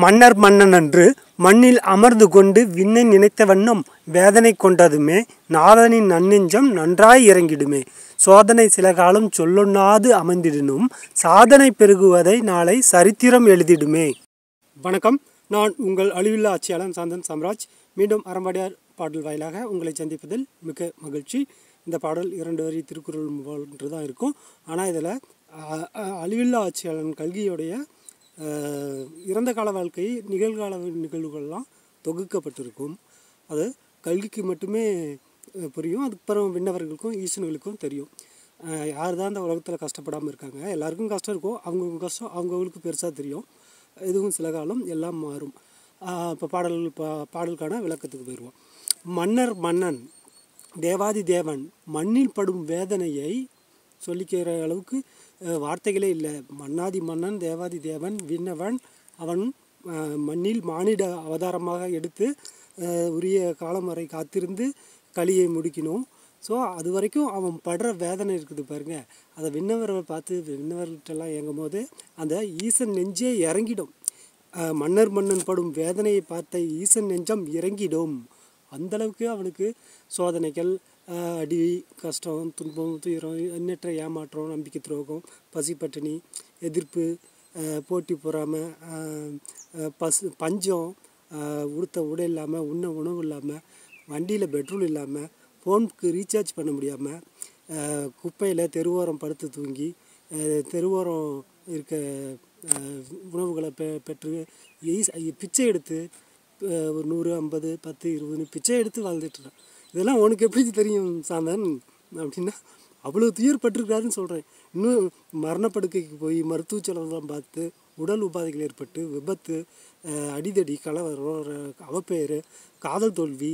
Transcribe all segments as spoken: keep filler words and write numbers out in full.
மன்னர் மன்னன் அன்று மண்ணில் அமர்ந்து கொண்டு விண்ணை நினைத்த வண்ணம் வேதனை கொண்டதுமே நாதனின் நன்னெஞ்சம் நன்றாய் இறங்கிடுமே. சோதனை சில காலம் சொல்லொண்ணாது அமைந்திடினும் சாதனை பெருகுவதை நாளை சரித்திரம் எழுதிடுமே. வணக்கம், நான் உங்கள் அழிவில்லா ஆட்சியாளன் சாந்தன் சாம்ராஜ். மீண்டும் அறம்பாடியார் பாடல் வாயிலாக உங்களை சந்திப்பதில் மிக மகிழ்ச்சி. இந்த பாடல் இரண்டு வரி திருக்குறள் போன்று தான் இருக்கும். ஆனால் இதில் அழிவில்லா ஆட்சியாளன் கல்கியோடைய இறந்த கால வாழ்க்கை நிகழ்கால நிகழ்வுகள்லாம் தொகுக்கப்பட்டிருக்கும். அது கல்கிக்கு மட்டுமே புரியும். அதுக்கப்புறம் விண்ணவர்களுக்கும் ஈசன்களுக்கும் தெரியும். யார் தான் இந்த உலகத்தில் கஷ்டப்படாமல் இருக்காங்க, எல்லாருக்கும் கஷ்டம் இருக்கும். அவங்கவுங்க கஷ்டம் அவங்கவுங்களுக்கு பெருசாக தெரியும். இதுவும் சில காலம் எல்லாம் மாறும். இப்போ பாடல் பா பாடலுக்கான விளக்கத்துக்கு போயிடுவோம். மன்னர் மன்னன் தேவாதி தேவன் மண்ணில் படும் வேதனையை சொல்லிக்கிற அளவுக்கு வார்த்தைகளே இல்லை. மன்னாதி மன்னன் தேவாதி தேவன் விண்ணவன் அவன் மண்ணில் மானிட அவதாரமாக எடுத்து உரிய காலம் வரை காத்திருந்து கலியை முடிக்கணும். ஸோ அது வரைக்கும் அவன் படுற வேதனை இருக்குது பாருங்கள். அதை விண்ணவரை பார்த்து விண்ணவர்கிட்டலாம் இயங்கும் போது அந்த ஈசன் நெஞ்சே இறங்கிடும். மன்னர் மன்னன் படும் வேதனையை பார்த்த ஈசன் நெஞ்சம் இறங்கிடும். அந்தளவுக்கு அவனுக்கு சோதனைகள், அடி, கஷ்டம், துன்பம், துயரம், எண்ணற்ற ஏமாற்றம், நம்பிக்கை துரோகம், பசி பட்டினி, எதிர்ப்பு, போட்டி பொறாமை, பசு பஞ்சம், உடுத்த உடை இல்லாமல், உண்ண உணவு இல்லாமல், வண்டியில் பெட்ரோல் இல்லாமல், ஃபோனுக்கு ரீசார்ஜ் பண்ண முடியாமல், குப்பையில் தெருவோரம் படுத்து தூங்கி தெருவோரம் இருக்க உணவுகளை பெ பெற்று பிச்சை எடுத்து ஒரு நூறு ஐம்பது பத்து இருபதுன்னு பிச்சை எடுத்து வாழ்ந்துட்டுறான். இதெல்லாம் உனக்கு எப்படி தெரியும் சாந்தன் அப்படின்னா, அவ்வளோ துயர்பட்டிருக்காருன்னு சொல்கிறேன். இன்னும் மரணப்படுக்கைக்கு போய் மருத்துவ செலவெல்லாம் பார்த்து உடல் உபாதைகள் ஏற்பட்டு விபத்து, அடிதடி, கலவரம், அவப்பெயர், காதல் தோல்வி,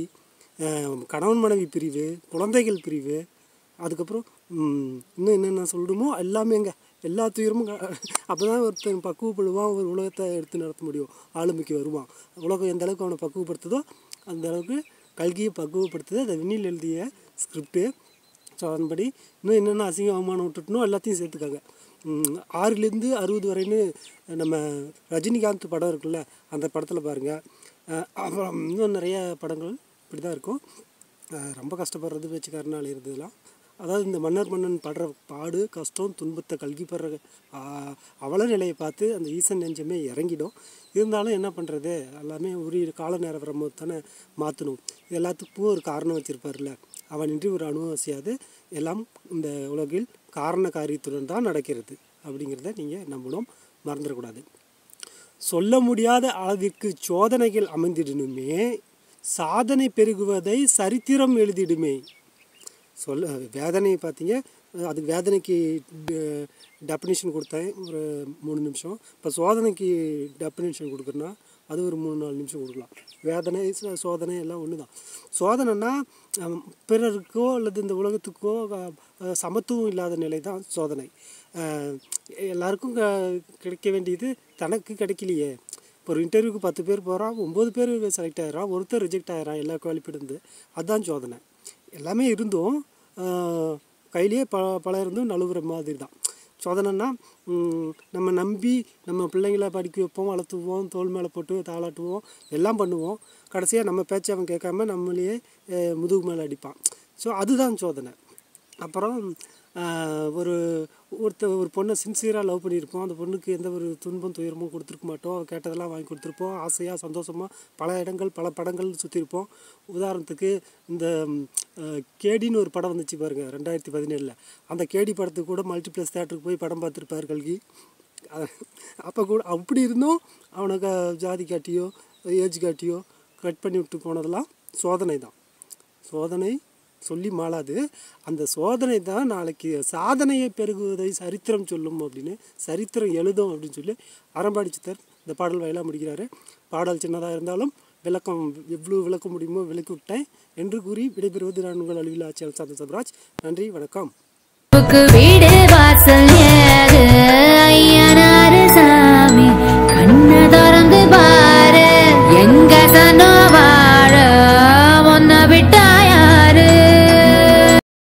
கணவன் மனைவி பிரிவு, குழந்தைகள் பிரிவு, அதுக்கப்புறம் இன்னும் என்னென்ன சொல்லணுமோ எல்லாமேங்க. எல்லா துயரமும் அப்போ தான் ஒருத்தன் பக்குவப்படுவான், ஒரு உலகத்தை எடுத்து நடத்த முடியும், ஆளுமைக்கு வருவான். உலகம் எந்த அளவுக்கு அவனை பக்குவப்படுத்துதோ அந்த அளவுக்கு கல்கியை பக்குவப்படுத்துது அதை விண்ணில் எழுதிய ஸ்கிரிப்டு. ஸோ அதன்படி இன்னும் என்னென்ன அசிங்க அவமானம் விட்டுட்டனோ எல்லாத்தையும் சேர்த்துக்காங்க. ஆறுலேருந்து அறுபது வரைன்னு நம்ம ரஜினிகாந்த் படம் இருக்குல்ல, அந்த படத்தில் பாருங்கள். அப்புறம் இன்னும் நிறைய படங்கள் இப்படி தான் இருக்கும். ரொம்ப கஷ்டப்படுறது பேச்சுக்காரனால் இருந்ததுலாம். அதாவது இந்த மன்னர் மன்னன் படுற பாடு, கஷ்டம், துன்பத்தை கல்கி படுற அவல நிலையை பார்த்து அந்த ஈசன் நெஞ்சமே இறங்கிடும். இருந்தாலும் என்ன பண்ணுறது, எல்லாமே உரிய கால நேரம் வரும்போது தானே மாற்றணும். எல்லாத்துக்கும் ஒரு காரணம் வச்சுருப்பார்ல, அவனின்றி ஒரு அணுவசியாது எல்லாம் இந்த உலகில் காரண காரியத்துடன் தான் நடக்கிறது அப்படிங்கிறத நீங்கள் நம்பணும், மறந்துடக்கூடாது. சொல்ல முடியாத அளவிற்கு சோதனைகள் அமைந்திடணுமே சாதனை பெருகுவதை சரித்திரம் எழுதிடுமே. சொல்ல வேதனையை பார்த்தீங்க, அதுக்கு வேதனைக்கு டெஃபினிஷன் கொடுத்தேன் ஒரு மூணு நிமிஷம். இப்போ சோதனைக்கு டெஃபினிஷன் கொடுக்குறேன்னா அது ஒரு மூணு நாலு நிமிஷம் கொடுக்கலாம். வேதனை சோதனை எல்லாம் ஒன்று தான். சோதனைன்னா பிறருக்கோ அல்லது இந்த உலகத்துக்கோ சமத்துவம் இல்லாத நிலை தான் சோதனை. எல்லாருக்கும் கிடைக்க வேண்டியது தனக்கு கிடைக்கலையே. இப்போ ஒரு இன்டர்வியூக்கு பத்து பேர் போகிறான், ஒம்பது பேர் செலக்ட் ஆகிறான், ஒருத்தர் ரிஜெக்ட் ஆகிறான் எல்லா குவாலிஃபைடு இருந்து. அதுதான் சோதனை. எல்லாமே இருந்தும் கையிலே ப பல இருந்தும் நழுவுற மாதிரி தான் சோதனைன்னா. நம்ம நம்பி நம்ம பிள்ளைங்களை படிக்க வைப்போம், வளர்த்துவோம், தோல் மேலே போட்டு தாளாட்டுவோம், எல்லாம் பண்ணுவோம். கடைசியாக நம்ம பேச்சை அவன் கேட்காம நம்மளையே முதுகு மேலே அடிப்பான். ஸோ அதுதான் சோதனை. அப்புறம் ஒரு ஒருத்த ஒரு பொண்ணை சின்சியராக லவ் பண்ணியிருப்போம். அந்த பொண்ணுக்கு எந்த ஒரு துன்பம் துயரமும் கொடுத்துருக்க மாட்டோம். அவள் கேட்டதெல்லாம் வாங்கி கொடுத்துருப்போம். ஆசையாக சந்தோஷமாக பல இடங்கள் பல படங்கள் சுற்றிருப்போம். உதாரணத்துக்கு இந்த கேடின்னு ஒரு படம் வந்துச்சு பாருங்கள் ரெண்டாயிரத்தி பதினேழில். அந்த கேடி படத்துக்கு கூட மல்டிப்ளெக்ஸ் தேட்டருக்கு போய் படம் பார்த்துருப்பார் கல்கி. அப்போ கூட அப்படி இருந்தும் அவனுக்கு ஜாதி காட்டியோ ஏஜ் காட்டியோ கட் பண்ணி விட்டு போனதெல்லாம் சோதனை தான். சோதனை சொல்லி மாளாது. அந்த சோதனை தான் நாளைக்கு சாதனையை பெருகுவதை சரித்திரம் சொல்லும் அப்படின்னு, சரித்திரம் எழுதும் அப்படின்னு சொல்லி அறம்பாடி சித்தர் இந்த பாடல் வாயிலாக முடிக்கிறாரு. பாடல் சின்னதாக இருந்தாலும் விளக்கம் எவ்வளோ விளக்க முடியுமோ விளக்கி விட்டேன் என்று கூறி விடைபெறுவது நான் உங்கள் அழிவில்லா ஆட்சியாளர் சாந்தன் சாம்ராஜ். நன்றி, வணக்கம்.